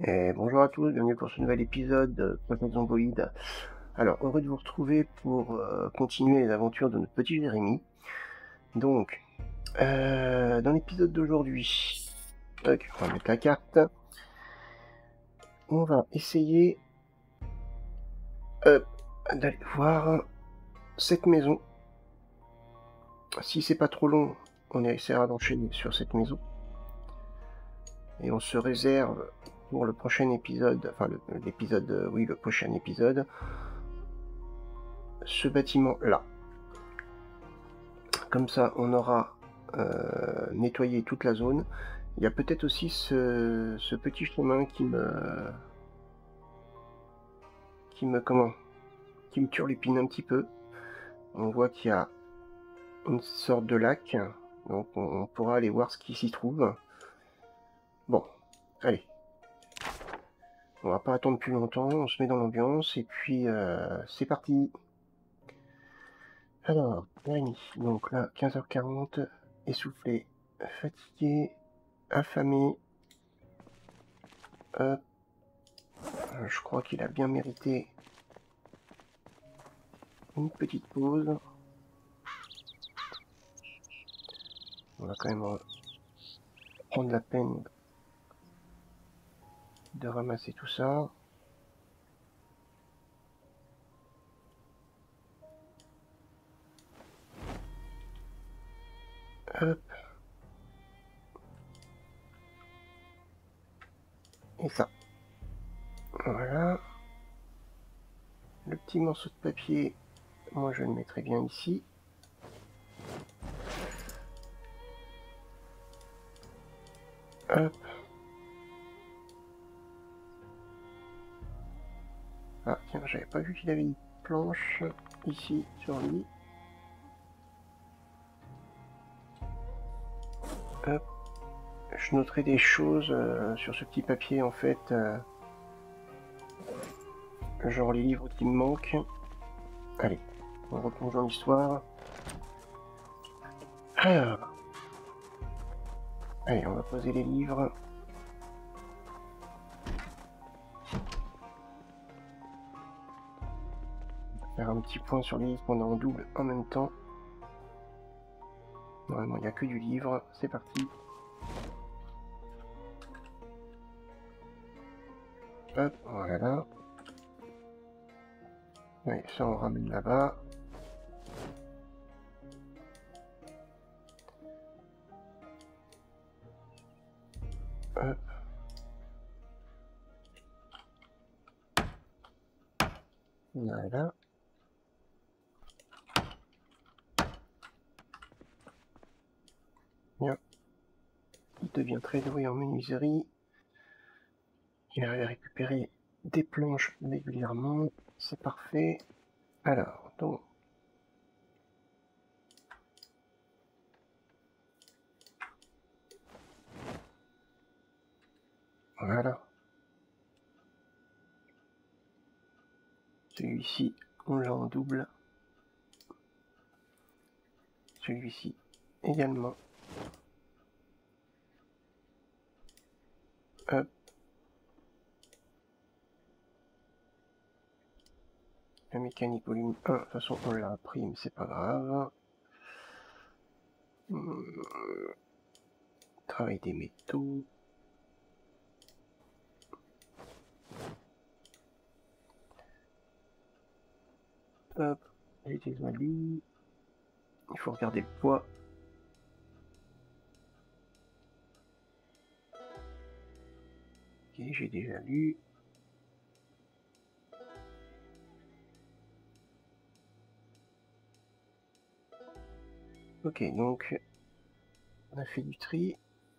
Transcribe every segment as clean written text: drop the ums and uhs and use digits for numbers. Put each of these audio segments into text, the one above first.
Et bonjour à tous, bienvenue pour ce nouvel épisode de Project Zomboid. Alors, heureux de vous retrouver pour continuer les aventures de notre petit Jérémy. Donc, dans l'épisode d'aujourd'hui, on va mettre la carte. On va essayer d'aller voir cette maison. Si c'est pas trop long, on essaiera d'enchaîner sur cette maison. Et on se réserve pour le prochain épisode, enfin le prochain épisode, ce bâtiment-là. Comme ça, on aura nettoyé toute la zone. Il y a peut-être aussi ce petit chemin qui me turlupine un petit peu. On voit qu'il y a une sorte de lac, donc on pourra aller voir ce qui s'y trouve. Bon, allez. On va pas attendre plus longtemps, on se met dans l'ambiance et puis c'est parti. Alors, Jérémy, donc là, 15h40, essoufflé, fatigué, affamé. Hop. Je crois qu'il a bien mérité une petite pause. On va quand même prendre la peine de ramasser tout ça. Hop. Et ça. Voilà. Le petit morceau de papier, moi je le mettrai bien ici. Hop. Ah tiens, j'avais pas vu qu'il avait une planche ici sur lui. Hop. Je noterai des choses sur ce petit papier en fait. Genre les livres qui me manquent. Allez, on replonge dans l'histoire. Alors. Allez, on va poser les livres. Faire un petit point sur les livres qu'on a en double en même temps. Normalement, il n'y a que du livre. C'est parti. Hop, voilà. Oui, ça on ramène là-bas. Hop. Voilà. Bien. Il devient très doué en menuiserie. Il arrive à récupérer des planches régulièrement. C'est parfait. Alors, donc. Voilà. Celui-ci, on l'a en double. Celui-ci également. Hop. La mécanique volume 1, de toute façon on l'a appris, mais c'est pas grave. Travail des métaux. Hop, j'ai déjà lu. Il faut regarder le poids. Ok, j'ai déjà lu. Ok, donc on a fait du tri.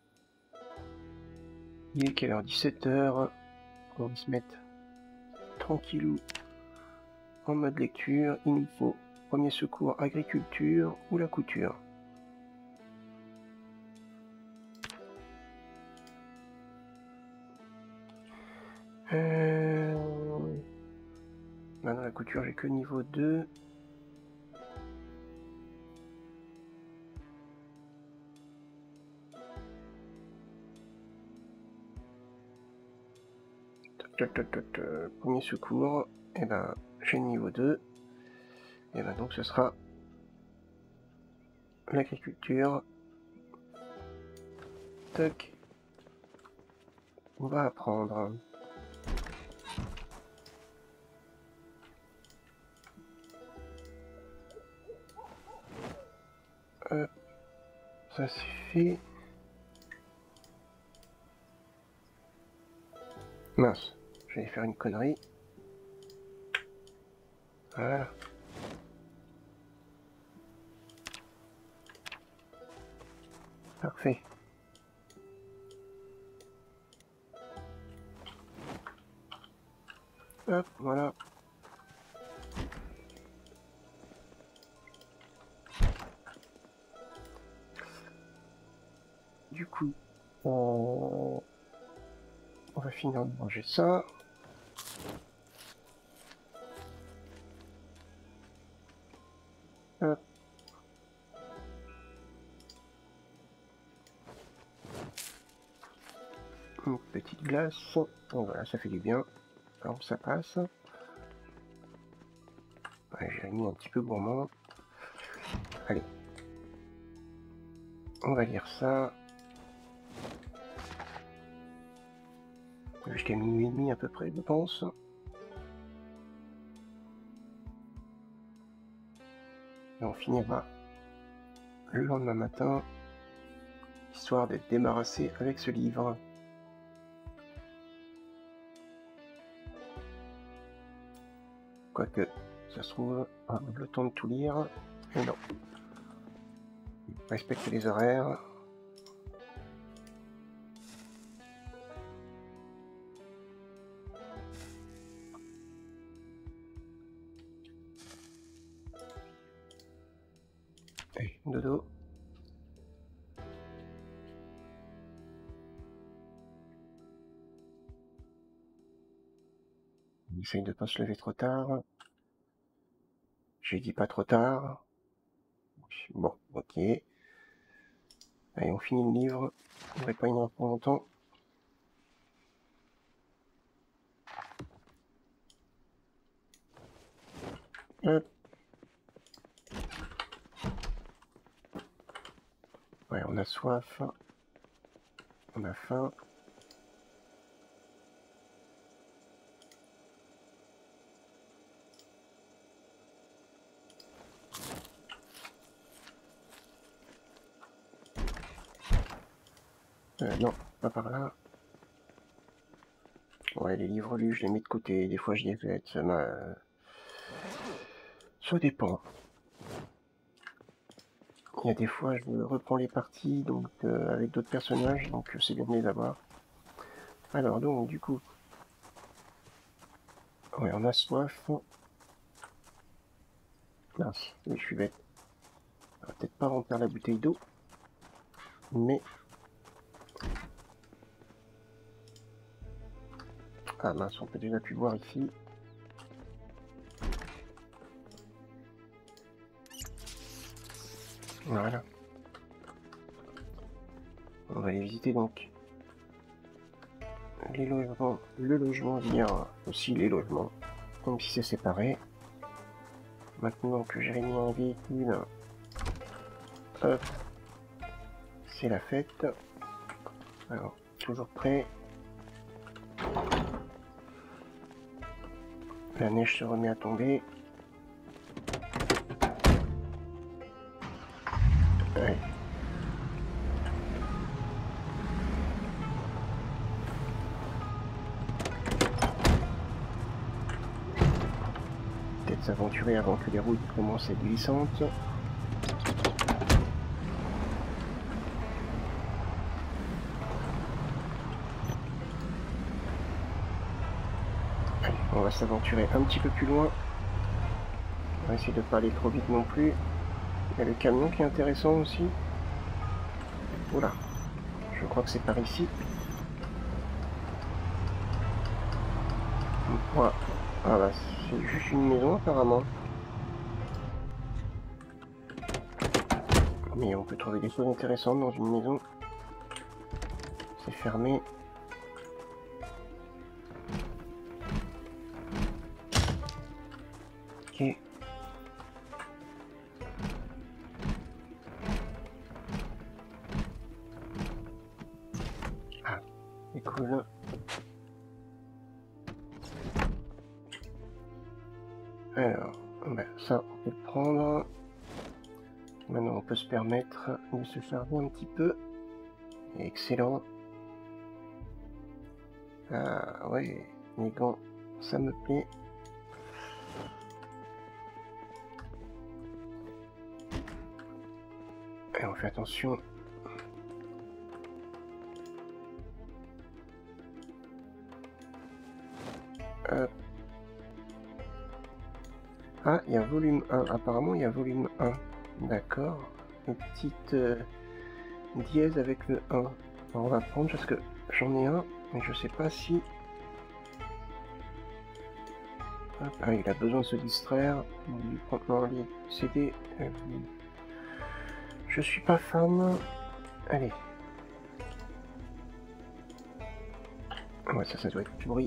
Il est quelle heure? 17h. On va se mettre tranquillou en mode lecture. Il nous faut premier secours, agriculture ou la couture. Maintenant la couture j'ai que niveau 2. Premier secours, et ben j'ai le niveau 2, et ben donc ce sera l'agriculture. Tac. On va apprendre. Ça c'est fait. Mince, j'allais faire une connerie. Voilà. Parfait. Hop, voilà. Du coup, on va finir de manger ça. Hop. Une petite glace. Bon, voilà, ça fait du bien. Alors ça passe. Ouais, j'ai mis un petit peu gourmand. Allez. On va lire ça. Jusqu'à minuit et demi à peu près, je pense. Et on finira le lendemain matin, histoire d'être débarrassé avec ce livre. Quoique, ça se trouve, on a le temps de tout lire. Et non. Respectez les horaires. Allez, dodo. On essaye de pas se lever trop tard. J'ai dit pas trop tard. Bon, ok. Allez, on finit le livre. On ne va pas y en pour longtemps. Hop. Ouais, on a soif. On a faim. Non, pas par là. Ouais, les livres lus, je les mets de côté. Des fois, je les jette. Ça dépend. Il y a des fois, je reprends les parties donc avec d'autres personnages, donc c'est bien de les avoir. Alors, donc, du coup... Ouais, on a soif. Mince, oui, je suis bête. On va peut-être pas remplir la bouteille d'eau. Mais... Ah mince, on peut déjà plus boire ici. Voilà. On va aller visiter donc les logements. Le logement vient aussi les logements. Comme si c'est séparé. Maintenant que j'ai mis un véhicule, hop, c'est la fête. Alors, toujours prêt. La neige se remet à tomber. Ouais. Peut-être s'aventurer avant que les routes commencent à être glissantes. Allez, on va s'aventurer un petit peu plus loin. On va essayer de pas aller trop vite non plus. Il y a le camion qui est intéressant aussi. Oula, je crois que c'est par ici. Voilà. Ah bah c'est juste une maison apparemment. Mais on peut trouver des choses intéressantes dans une maison. C'est fermé. cool. Alors, bah, ça, on peut le prendre. Maintenant, on peut se permettre de se charger un petit peu. Excellent. Ah ouais, les gants, ça me plaît. Et on fait attention. Ah, il y a volume 1. Apparemment, il y a volume 1. D'accord. Une petite dièse avec le 1. Alors, on va prendre parce que j'en ai un, mais je sais pas si... Hop, ah, il a besoin de se distraire. On lui prend les CD. Je suis pas fan. Allez. Ouais, ça doit être pourri.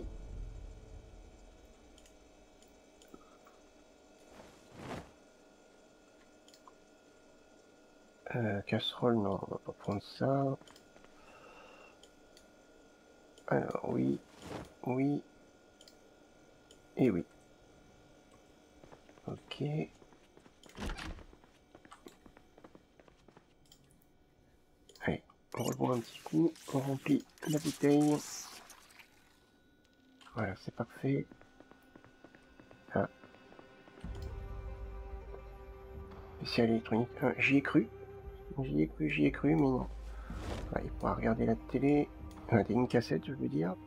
Casserole, non, on va pas prendre ça. Alors, oui, oui, et oui. Ok. Allez, on reboit un petit coup, on remplit la bouteille. Voilà, c'est parfait. Ah. Spécial électronique. J'y ai cru, mais non. Ouais, il pourra regarder la télé. Une cassette, je veux dire.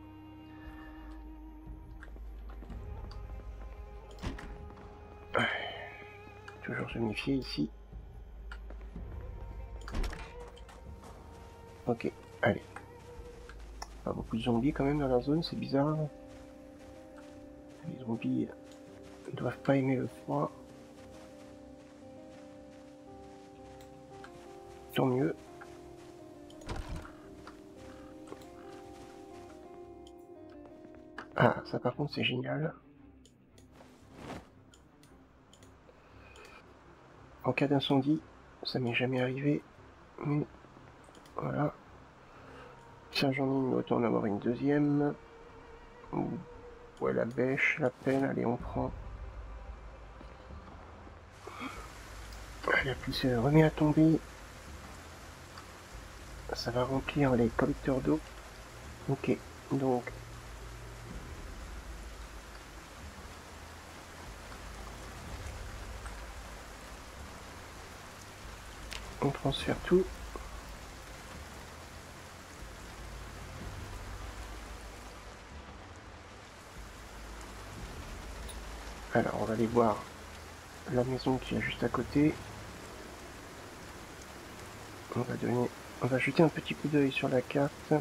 Toujours se méfier ici. Ok, allez. Pas beaucoup de zombies quand même dans la zone, c'est bizarre. Les zombies ne doivent pas aimer le froid. Tant mieux. Ah, ça par contre c'est génial. En cas d'incendie, ça m'est jamais arrivé, mais voilà. Ça j'en ai une, autant en avoir une deuxième. Ouais, la bêche, la pelle, allez on prend. La pluie se remet à tomber. Ça va remplir les collecteurs d'eau. Ok, donc... on transfère tout. Alors on va aller voir la maison qui est juste à côté. On va jeter un petit coup d'œil sur la carte.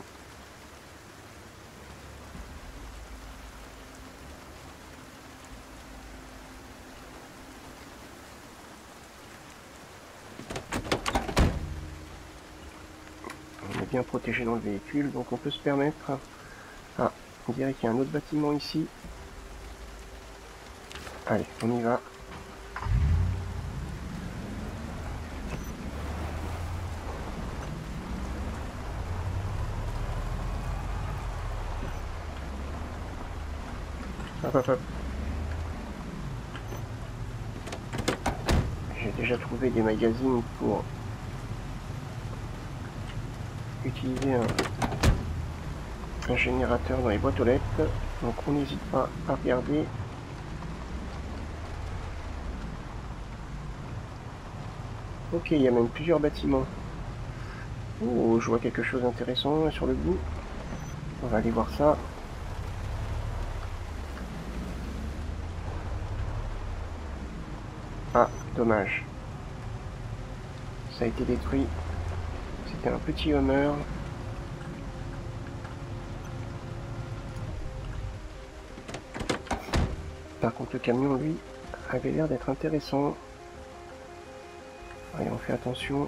On est bien protégé dans le véhicule, donc on peut se permettre... Ah, on dirait qu'il y a un autre bâtiment ici. Allez, on y va. Hop, hop, hop. J'ai déjà trouvé des magazines pour utiliser un générateur dans les boîtes aux lettres. Donc on n'hésite pas à regarder. Ok, il y a même plusieurs bâtiments. Oh, je vois quelque chose d'intéressant sur le bout. On va aller voir ça. Ah, dommage. Ça a été détruit. C'était un petit Hummer. Par contre, le camion, lui, avait l'air d'être intéressant. Allez, on fait attention.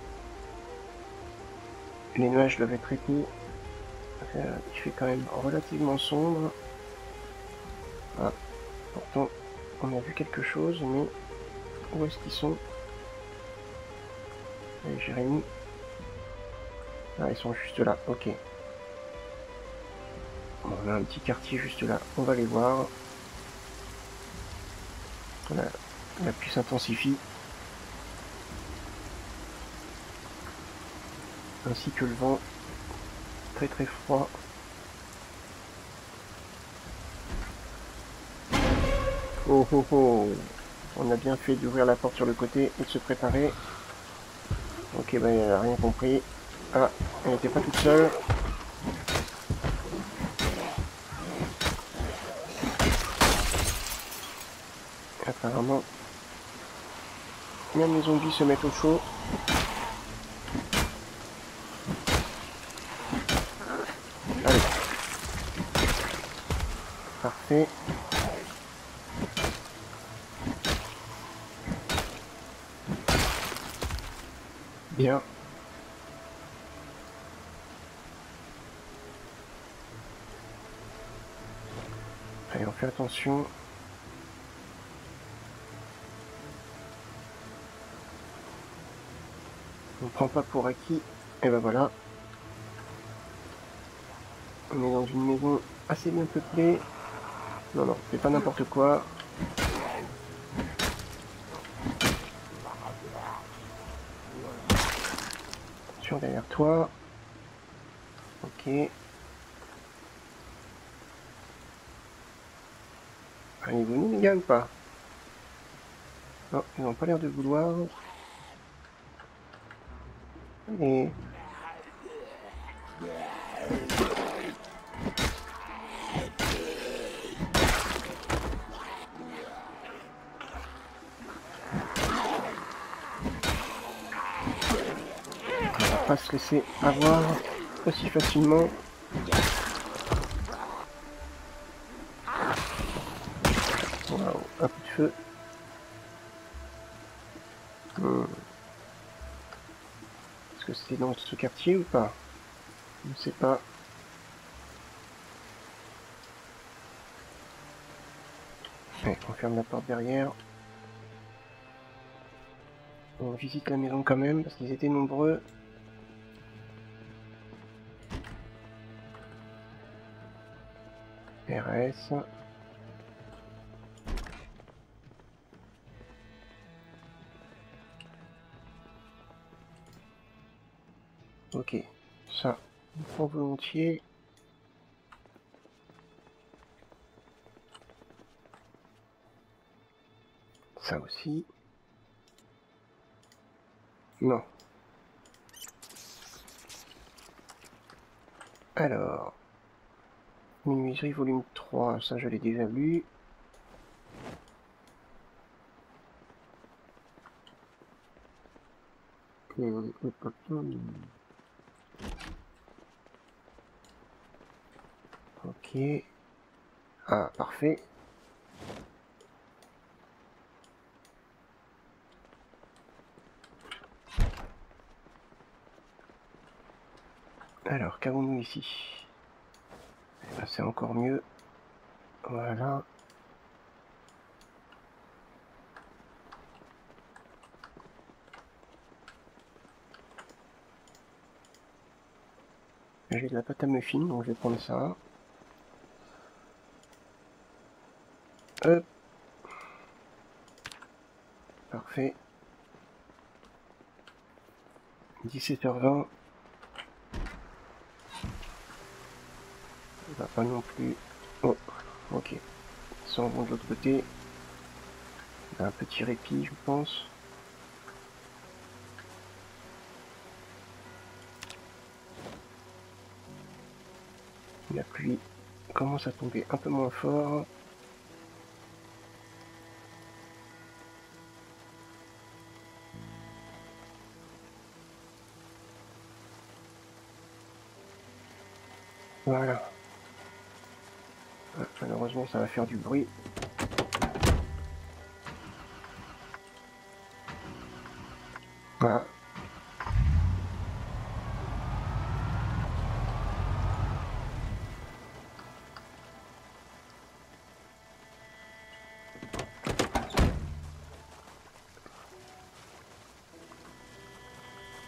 Les nuages doivent être épais. Il fait quand même relativement sombre. Ah, pourtant, on a vu quelque chose, mais où est-ce qu'ils sont? Allez, Jérémy. Ah, ils sont juste là, ok. Bon, on a un petit quartier juste là, on va les voir. Voilà, la pluie s'intensifie. Ainsi que le vent. Très très froid. Oh oh oh! On a bien fait d'ouvrir la porte sur le côté et de se préparer. Ok, bah elle a rien compris. Ah, elle n'était pas toute seule. Apparemment, même les zombies se mettent au chaud. Allez. Parfait. Bien. Allez, on fait attention. On prend pas pour acquis. Et ben voilà. On est dans une maison assez bien peuplée. Non, non, c'est pas n'importe quoi. Attention derrière toi. Ok. Allez, vous nous les gars ou pas? Non, ils n'ont pas l'air de vouloir. Allez. On va pas se laisser avoir aussi facilement. Waouh, un coup de feu. Est-ce que c'était dans ce quartier ou pas? Je ne sais pas. Allez, on ferme la porte derrière. On visite la maison quand même, parce qu'ils étaient nombreux. RS. Ok, ça, on prend volontiers. Ça aussi. Non. Alors. Menuiserie volume 3, ça je l'ai déjà lu. Ok. Ah, parfait. Alors, qu'avons-nous ici? Eh ben, c'est encore mieux. Voilà. J'ai de la pâte à muffin, donc je vais prendre ça. Hop. Parfait. 17h20. On va pas non plus... Oh, ok. Ils s'en vont de l'autre côté. Il y a un petit répit, je pense. La pluie commence à tomber un peu moins fort. Voilà. Malheureusement, ça va faire du bruit. Voilà.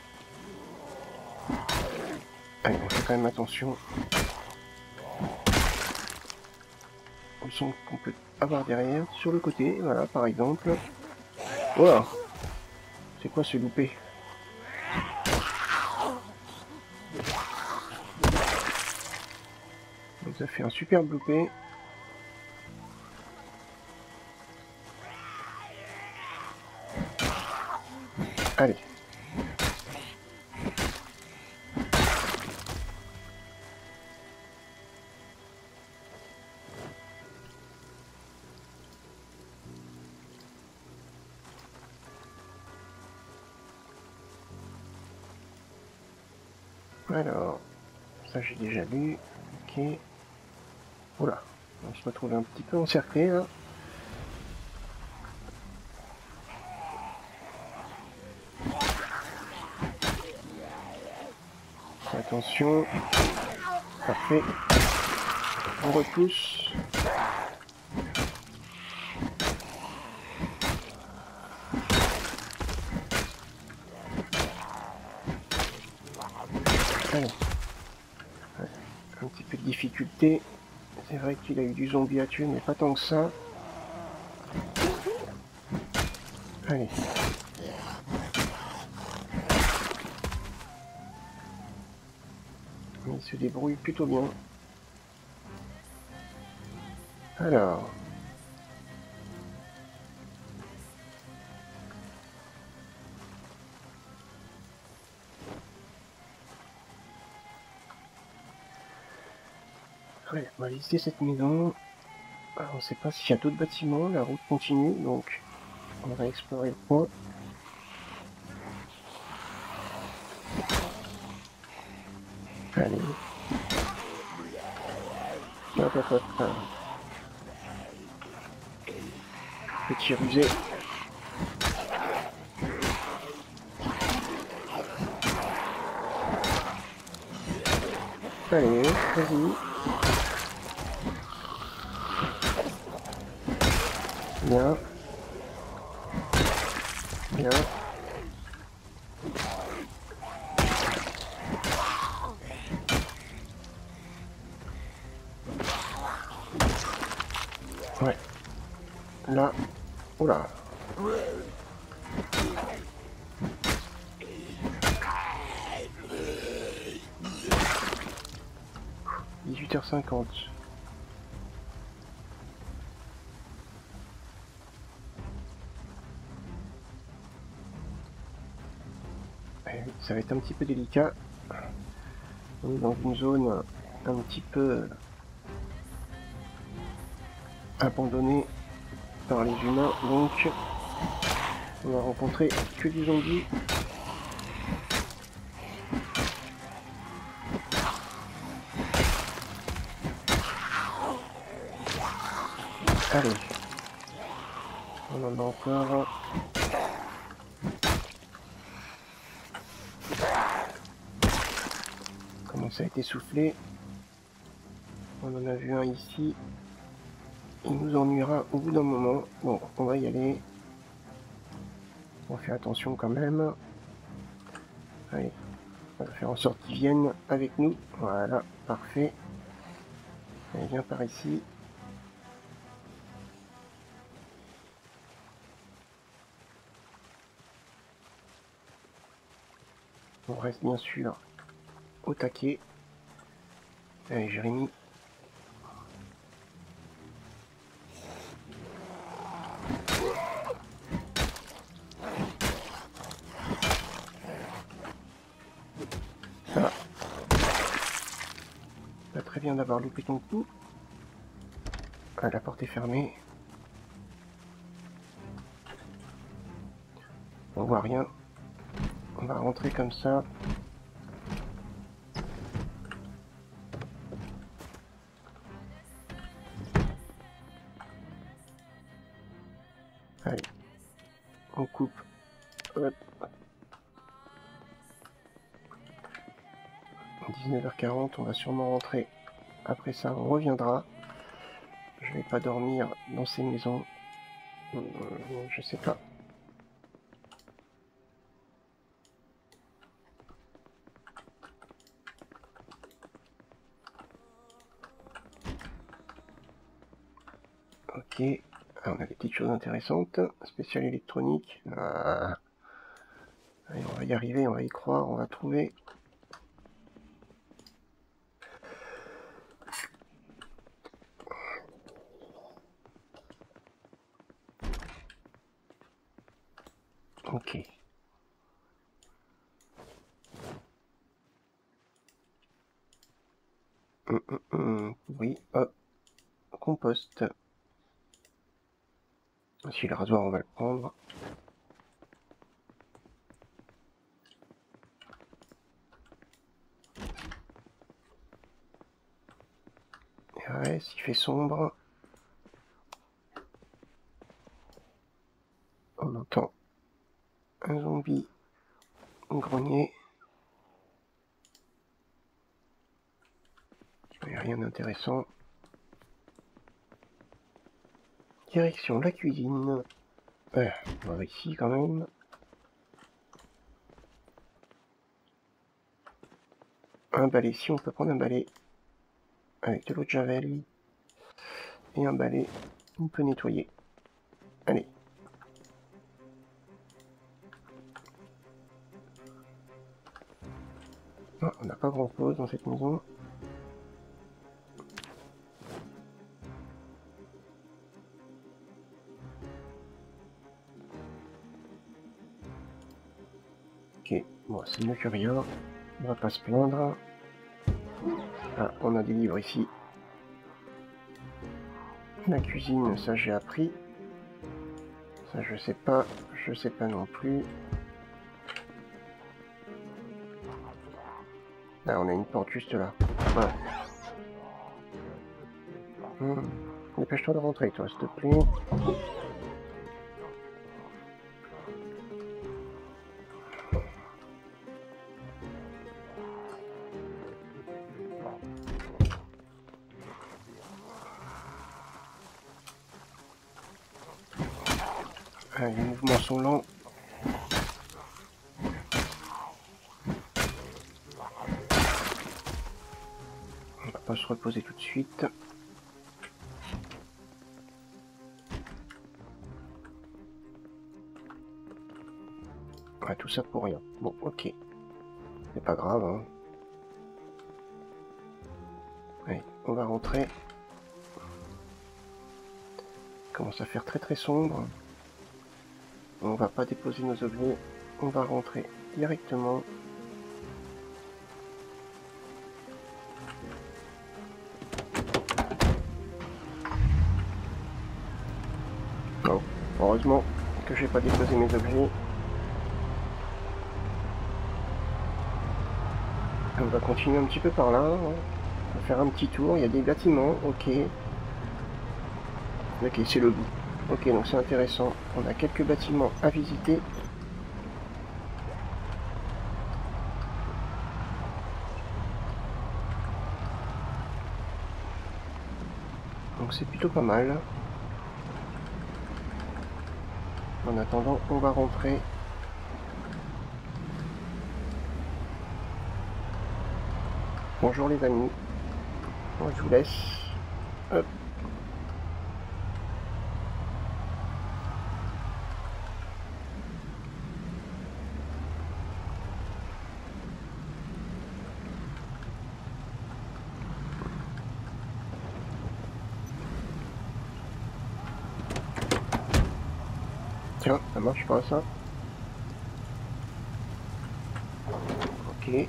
Allez, on fait quand même attention. le son qu'on peut avoir derrière, sur le côté, voilà, par exemple. Wow. C'est quoi ce loupé? Donc ça fait un super loupé. Allez. Alors, ça j'ai déjà lu. Ok. Oula, on se retrouve un petit peu encerclé là. Attention. Parfait. On repousse. Allez. Ouais, un petit peu de difficulté. C'est vrai qu'il a eu du zombie à tuer, mais pas tant que ça. Allez. Il se débrouille plutôt bien. Alors. Ouais, on va visiter cette maison. Alors, on ne sait pas s'il y a d'autres bâtiments. La route continue, donc on va explorer le coin. Allez. Hop, hop, hop. Petit rusé. Allez, vas-y. Bien. Bien. Ouais. Là. Oula. 18h50. Ça va être un petit peu délicat. On est dans une zone un petit peu abandonnée par les humains, donc on va rencontrer que des zombies. Allez, on en a encore. Comment ça a été soufflé. On en a vu un ici. Il nous ennuiera au bout d'un moment. Bon, on va y aller. On fait attention quand même. Allez, on va faire en sorte qu'ils viennent avec nous. Voilà, parfait. Allez, viens par ici. On reste bien sûr au taquet. Allez, Jérémy. Ça va. Pas très bien d'avoir loupé ton coup. Ah, la porte est fermée. On voit rien. On va rentrer comme ça. Allez, on coupe. Hop. 19h40, on va sûrement rentrer. Après ça, on reviendra. Je vais pas dormir dans ces maisons. Je sais pas. Ok. Ah, on a des petites choses intéressantes. Spécial électronique. Ah. Allez, on va y arriver, on va y croire, on va trouver. Ok. Oui, hop. Compost. Si le rasoir, on va le prendre. Ouais, s'il fait sombre. On entend un zombie grogner. Il n'y a rien d'intéressant. Direction la cuisine. On va voir ici quand même. Un balai, si on peut prendre un balai avec de l'eau de javel et un balai, on peut nettoyer. Allez. Non, on n'a pas grand chose dans cette maison. Ok, bon, c'est mieux que rien. On va pas se plaindre. Ah, on a des livres ici. La cuisine, ça j'ai appris. Ça je sais pas non plus. Là, on a une porte juste là. Voilà. Dépêche-toi de rentrer, toi, s'il te plaît. Ah, les mouvements sont lents. On va pas se reposer tout de suite. Ouais, tout ça pour rien. Bon, ok. C'est pas grave, hein. Allez, on va rentrer. Il commence à faire très très sombre. On va pas déposer nos objets. On va rentrer directement. Bon, heureusement que j'ai pas déposé mes objets. On va continuer un petit peu par là. Hein. On va faire un petit tour. Il y a des bâtiments. Ok. Ok, c'est le bout. Ok, donc c'est intéressant. On a quelques bâtiments à visiter. Donc c'est plutôt pas mal. En attendant, on va rentrer. Bonjour les amis. Bon, je vous laisse. Hop. Tiens, ça marche pas ça. Ok.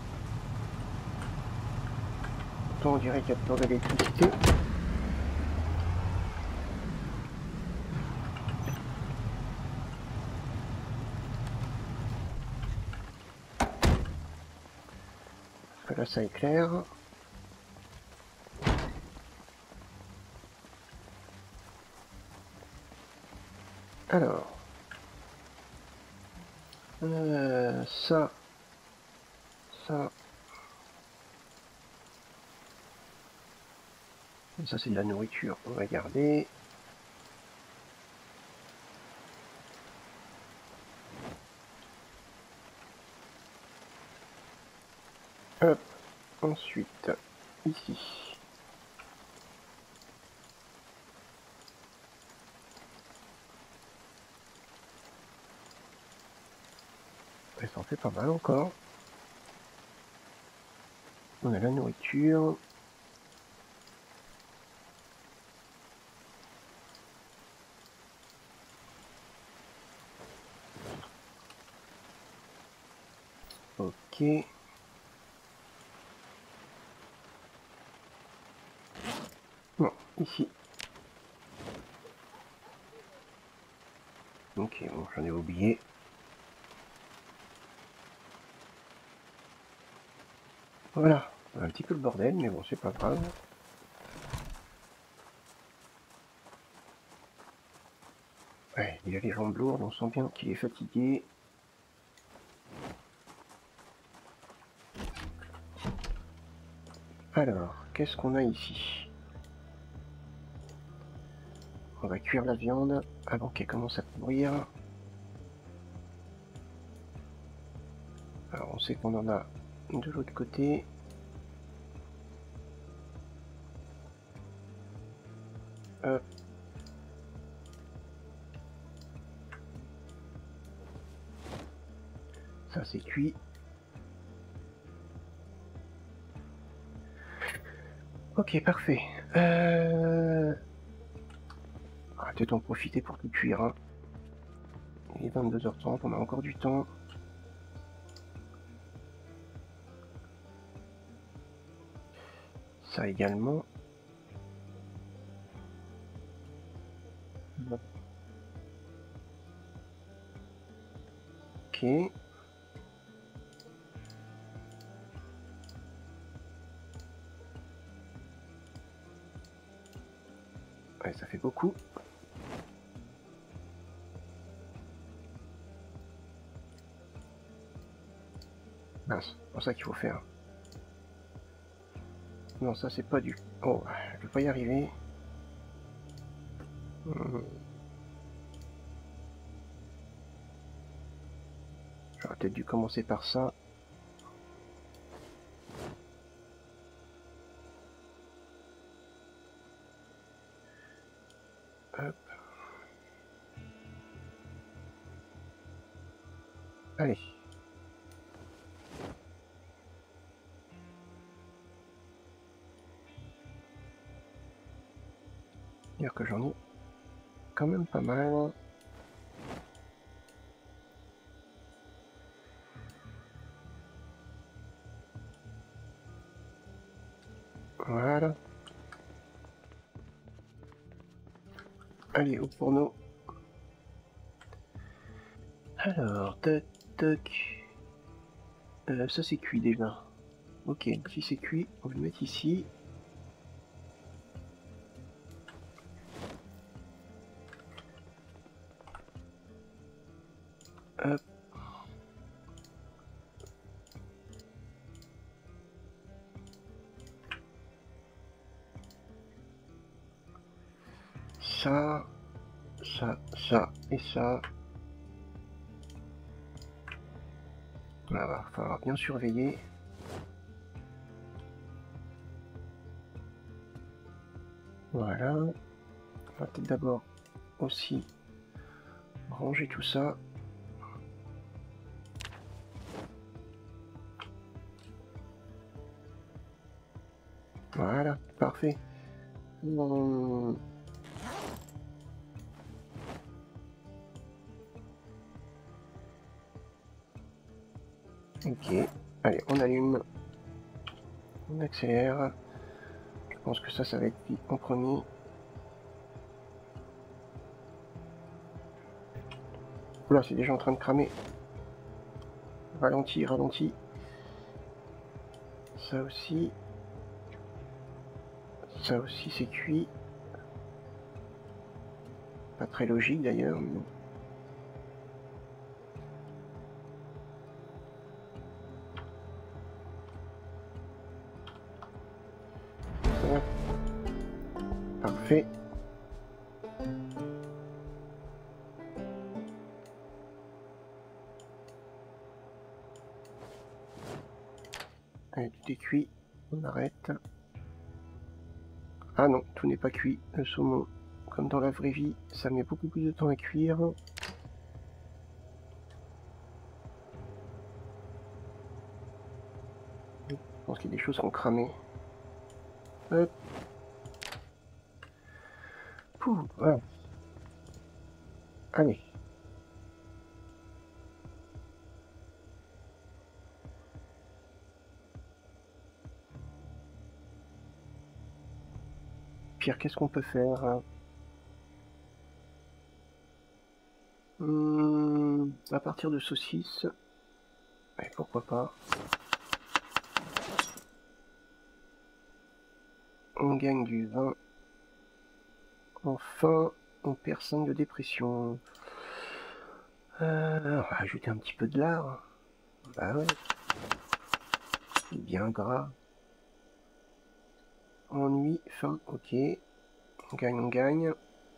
Pourtant on dirait qu'il y a toujours de l'électricité. Parce que là ça éclaire. Alors. Ça. Ça. Ça c'est de la nourriture. On va garder. Hop. Ensuite. Ici. Et ça en fait pas mal encore. On a la nourriture. Ok. Non, ici. Ok, bon, j'en ai oublié. Voilà, un petit peu le bordel, mais bon, c'est pas grave. Ouais, il a les jambes lourdes, on sent bien qu'il est fatigué. Alors, qu'est-ce qu'on a ici? On va cuire la viande avant qu'elle commence à pourrir. Alors, on sait qu'on en a de l'autre côté. Hop. Ça, c'est cuit. Ok, parfait. On va peut-être en profiter pour tout cuire. Hein. Il est 22h30, on a encore du temps. Ça également. Ok. Ouais, ça fait beaucoup. Mince, c'est pour ça qu'il faut faire. Non, ça c'est pas du... Oh, je vais pas y arriver. J'aurais peut-être dû commencer par ça. Hop. Allez. Dire que j'en ai quand même pas mal. Voilà. Allez, au fourneau. Alors, tac, tac. Ça c'est cuit déjà. Ok, si c'est cuit, on va le mettre ici. Hop. Ça, ça et ça. Voilà, va falloir bien surveiller. Voilà. On va peut-être d'abord aussi ranger tout ça. Voilà, parfait. Ok, allez, on allume. On accélère. Je pense que ça va être cuit en premier. Oula, c'est déjà en train de cramer. Ralenti, ralenti. Ça aussi. Ça aussi, c'est cuit. Pas très logique d'ailleurs. Mais... Voilà. Parfait. Allez, tout est cuit. On arrête. Ah non, tout n'est pas cuit. Le saumon, comme dans la vraie vie, ça met beaucoup plus de temps à cuire. pense qu'il y a des choses qui ont cramé. Hop. Pouh, voilà. Allez. Pire, qu'est-ce qu'on peut faire? À partir de saucisses. Ouais, pourquoi pas. On gagne du vin. Enfin, on perd 5 de dépression. On va ajouter un petit peu de lard. Bah ouais. C'est bien gras. Ennui, faim, ok. On gagne, on gagne.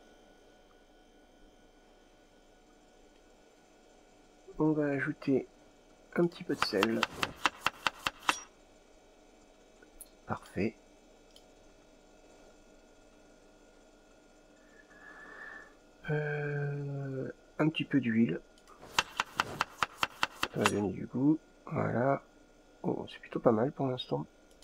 On va ajouter un petit peu de sel. Parfait. Un petit peu d'huile. Ça va donner du goût. Voilà. Oh, c'est plutôt pas mal pour l'instant.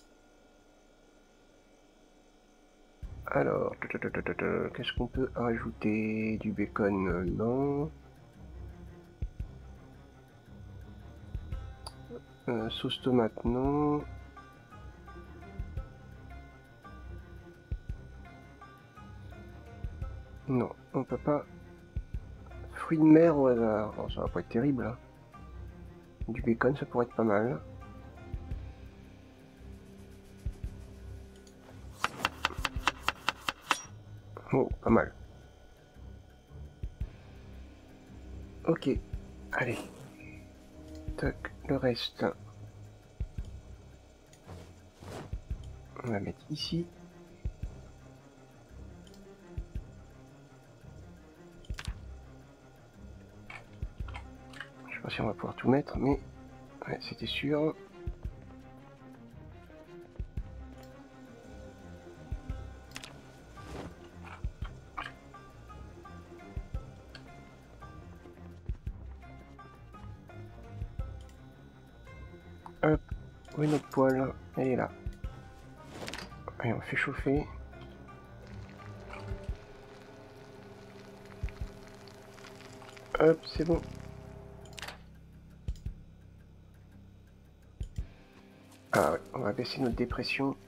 Alors, qu'est-ce qu'on peut rajouter? Du bacon? Non. Sauce tomate? Non. Non, on peut pas. Fruits de mer au hasard. Oh, ça va pas être terrible. Hein. Du bacon, ça pourrait être pas mal. Oh, pas mal. Ok. Allez. Toc, le reste. On va mettre ici. Je sais pas si on va pouvoir tout mettre, mais ouais, c'était sûr. Hop, où est notre poêle? Elle est là. Allez, on fait chauffer. Hop, c'est bon. Ah ouais, on va baisser notre dépression.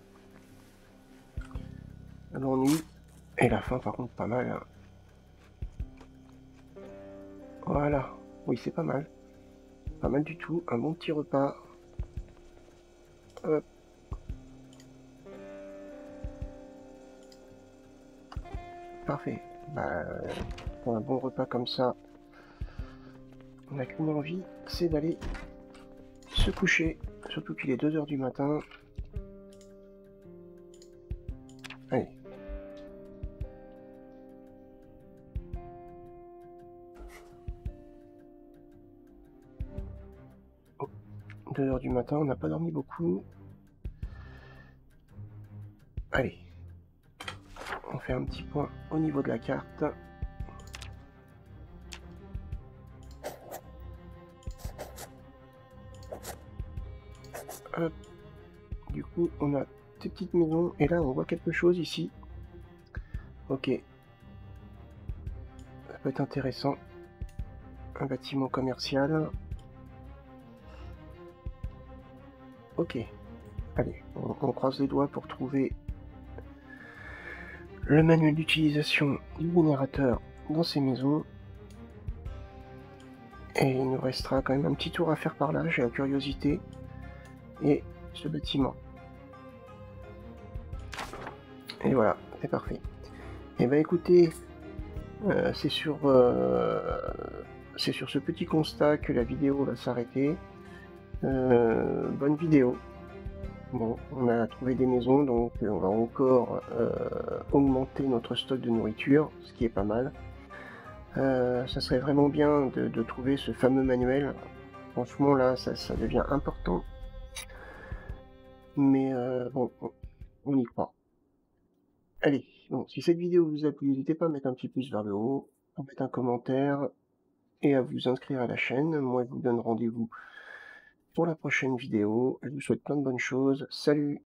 L'ennui. Et la faim, par contre, pas mal. Hein. Voilà. Oui, c'est pas mal. Pas mal du tout. Un bon petit repas. Hop. Parfait. Bah, pour un bon repas comme ça, on n'a qu'une envie, c'est d'aller se coucher. Surtout qu'il est 2 h du matin. Allez. Oh, 2 h du matin, on n'a pas dormi beaucoup. Allez. On fait un petit point au niveau de la carte. Hop. Du coup, on a ces petites maisons. Et là, on voit quelque chose ici. Ok. Ça peut être intéressant. Un bâtiment commercial. Ok. Allez, on croise les doigts pour trouver le manuel d'utilisation du générateur dans ces maisons. Et il nous restera quand même un petit tour à faire par là, j'ai la curiosité. Et ce bâtiment. Et voilà, c'est parfait. Et ben écoutez, c'est sur ce petit constat que la vidéo va s'arrêter. Bonne vidéo. Bon, on a trouvé des maisons, donc on va encore augmenter notre stock de nourriture, ce qui est pas mal. Ça serait vraiment bien de trouver ce fameux manuel. Franchement, là, ça devient important. Mais bon, on y croit. Allez, bon, si cette vidéo vous a plu, n'hésitez pas à mettre un petit pouce vers le haut, à mettre un commentaire et à vous inscrire à la chaîne. Moi, je vous donne rendez-vous pour la prochaine vidéo. Je vous souhaite plein de bonnes choses. Salut!